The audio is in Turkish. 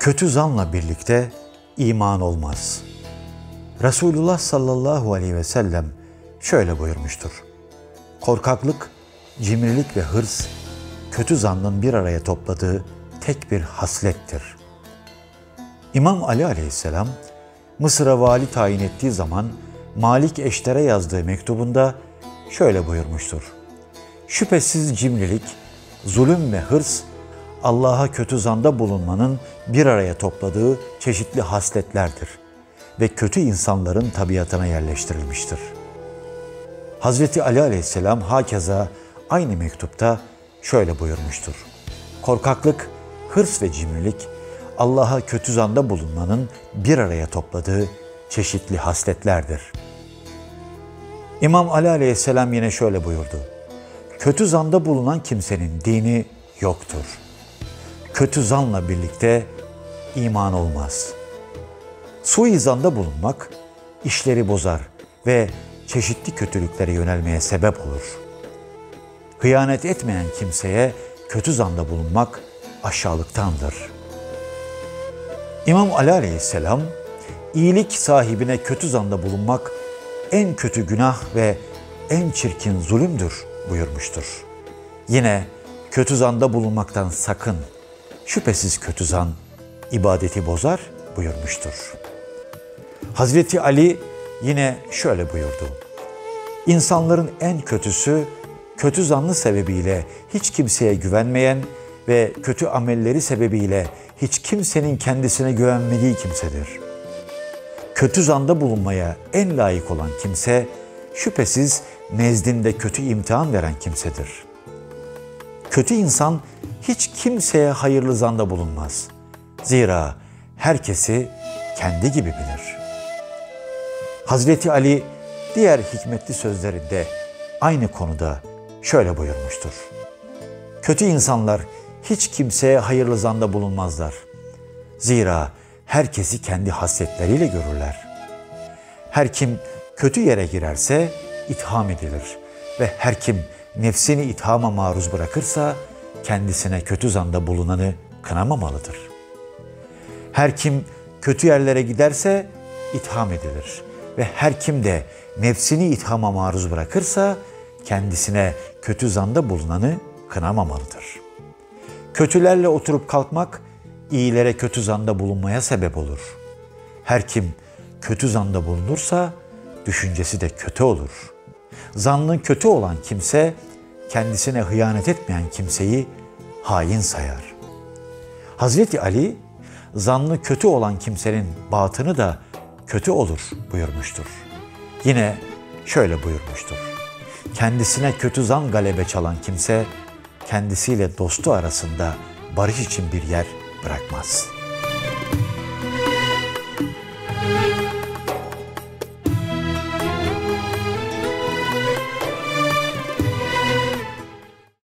Kötü zanla birlikte iman olmaz. Resulullah sallallahu aleyhi ve sellem şöyle buyurmuştur. Korkaklık, cimrilik ve hırs, kötü zannın bir araya topladığı tek bir haslettir. İmam Ali aleyhisselam, Mısır'a vali tayin ettiği zaman Malik Eşter'e yazdığı mektubunda şöyle buyurmuştur. Şüphesiz cimrilik, zulüm ve hırs, Allah'a kötü zanda bulunmanın bir araya topladığı çeşitli hasletlerdir ve kötü insanların tabiatına yerleştirilmiştir. Hazreti Ali aleyhisselam hakeza aynı mektupta şöyle buyurmuştur. Korkaklık, hırs ve cimrilik, Allah'a kötü zanda bulunmanın bir araya topladığı çeşitli hasletlerdir. İmam Ali aleyhisselam yine şöyle buyurdu. Kötü zanda bulunan kimsenin dini yoktur. Kötü zanla birlikte iman olmaz. Suizanda bulunmak işleri bozar ve çeşitli kötülüklere yönelmeye sebep olur. Hıyanet etmeyen kimseye kötü zanda bulunmak aşağılıktandır. İmam Ali aleyhisselam, iyilik sahibine kötü zanda bulunmak en kötü günah ve en çirkin zulümdür buyurmuştur. Yine kötü zanda bulunmaktan sakın, şüphesiz kötü zan ibadeti bozar buyurmuştur. Hazreti Ali yine şöyle buyurdu. İnsanların en kötüsü, kötü zannı sebebiyle hiç kimseye güvenmeyen ve kötü amelleri sebebiyle hiç kimsenin kendisine güvenmediği kimsedir. Kötü zanda bulunmaya en layık olan kimse, şüphesiz nezdinde kötü imtihan veren kimsedir. Kötü insan hiç kimseye hayırlı zanda bulunmaz. Zira herkesi kendi gibi bilir. Hazreti Ali diğer hikmetli sözlerinde aynı konuda şöyle buyurmuştur. Kötü insanlar hiç kimseye hayırlı zanda bulunmazlar. Zira herkesi kendi hasletleriyle görürler. Her kim kötü yere girerse itham edilir ve her kim nefsini ithama maruz bırakırsa kendisine kötü zanda bulunanı kınamamalıdır. Her kim kötü yerlere giderse itham edilir ve her kim de nefsini ithama maruz bırakırsa kendisine kötü zanda bulunanı kınamamalıdır. Kötülerle oturup kalkmak iyilere kötü zanda bulunmaya sebep olur. Her kim kötü zanda bulunursa düşüncesi de kötü olur. Zannı kötü olan kimse kendisine hıyanet etmeyen kimseyi hain sayar. Hazreti Ali, zannı kötü olan kimsenin batını da kötü olur buyurmuştur. Yine şöyle buyurmuştur. Kendisine kötü zan galebe çalan kimse, kendisiyle dostu arasında barış için bir yer bırakmaz.